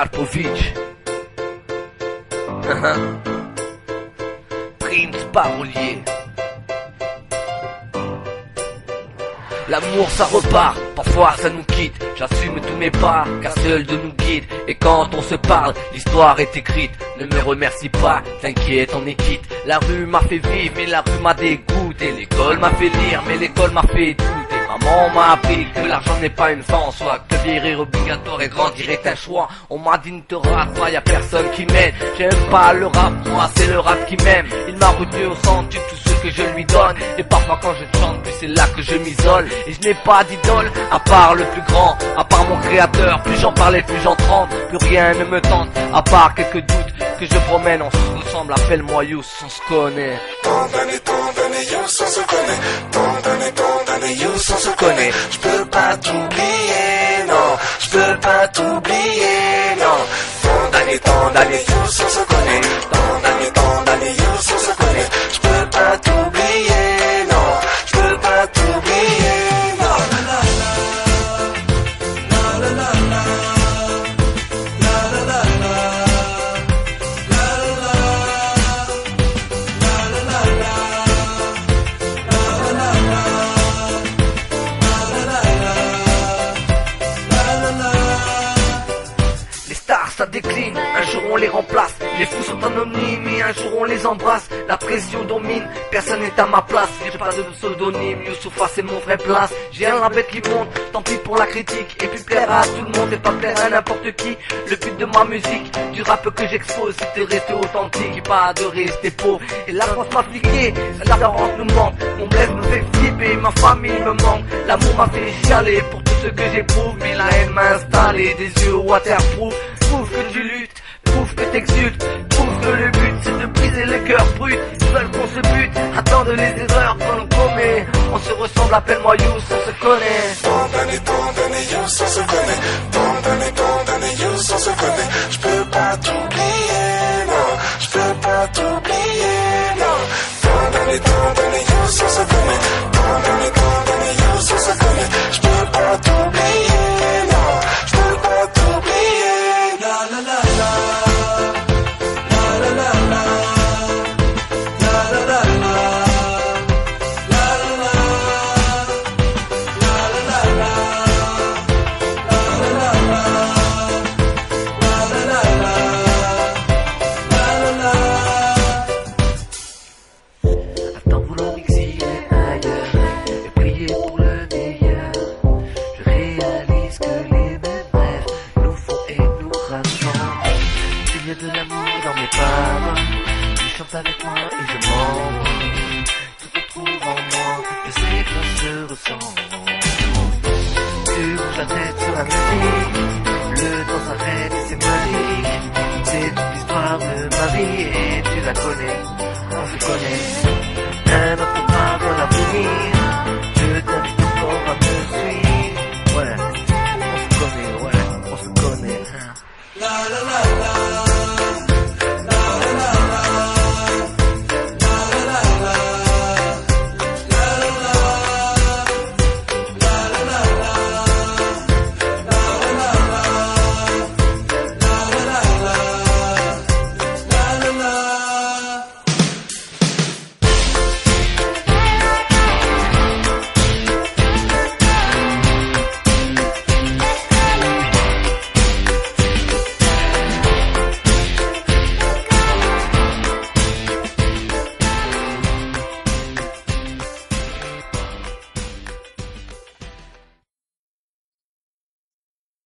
Karpovic. Prince parolier. L'amour ça repart, parfois ça nous quitte. J'assume tous mes pas, car seul de nous guide. Et quand on se parle, l'histoire est écrite. Ne me remercie pas, t'inquiète on est quitte. La rue m'a fait vivre, mais la rue m'a dégoûté. L'école m'a fait lire, mais l'école m'a fait douter. Maman m'a appris que l'argent n'est pas une fin en soi, que vieillir obligatoire et grandir est un choix. On m'a dit ne te rate pas, y'a personne qui m'aide. J'aime pas le rap, moi c'est le rap qui m'aime. Il m'a retenu au centre de tout ce que je lui donne. Et parfois quand je chante, puis c'est là que je m'isole. Et je n'ai pas d'idole, à part le plus grand, à part mon créateur. Plus j'en parlais, plus j'en tremble, plus rien ne me tente. À part quelques doutes que je promène, on se ressemble, appelle-moi Youss, on se connaît. Tant d'années, Youss, on se connaît. Tant d'années, Youss, on se connaît. Je peux pas t'oublier, non. Je peux pas t'oublier, non. Tant d'années, Youss, on se connaît. Tant d'années, Youss, on se connaît. Je peux pas t'oublier, non. Je peux pas t'oublier, non. Ça décline, un jour on les remplace. Les fous sont anonymes et un jour on les embrasse. La pression domine, personne n'est à ma place. J'ai pas de pseudonyme, Youssoufa c'est mon vrai place. J'ai un label qui monte, tant pis pour la critique. Et puis plaire à tout le monde et pas plaire à n'importe qui. Le but de ma musique, du rap que j'expose, c'est de rester authentique et pas de rester pauvre. Et la France m'a fliqué, la daronne nous manque. Mon bled me fait flipper, ma famille me manque. L'amour m'a fait chialer pour tout ce que j'éprouve. Mais la haine m'a installé, des yeux waterproof. Prouve que tu luttes, prouve que t'exultes, prouve que le but c'est de briser le cœur brut. Ils veulent qu'on se bute, attendent les erreurs qu'on nous commet. On se ressemble, appelle-moi Youss, on se connaît. Tant d'années, Youss, on se connaît. Tant d'années, Youss, on se connaît. Je peux pas t'oublier, non. Je peux pas t'oublier, non. Tant d'années, Youss, on se connaît. Tant d'années, Youss, on se connaît. Je peux pas t'oublier, non. Je peux pas t'oublier. La la la la, la la la la, la la la la, la la la, la la la la, la la la, la la la. Attends vouloir m'exiler ailleurs et prier pour le meilleur. Je réalise que les mêmes rêves nous font et nous rassemblent. Il y a de l'amour dans mes paroles. Tu chantes avec moi et je m'envole. Tout retrouve en moi, je sais qu'on se ressemble. Tu bouges la tête sur la musique, le temps s'arrête et c'est magique. C'est toute l'histoire de ma vie et tu la connais, on se connaît. Un autre part de l'avenir.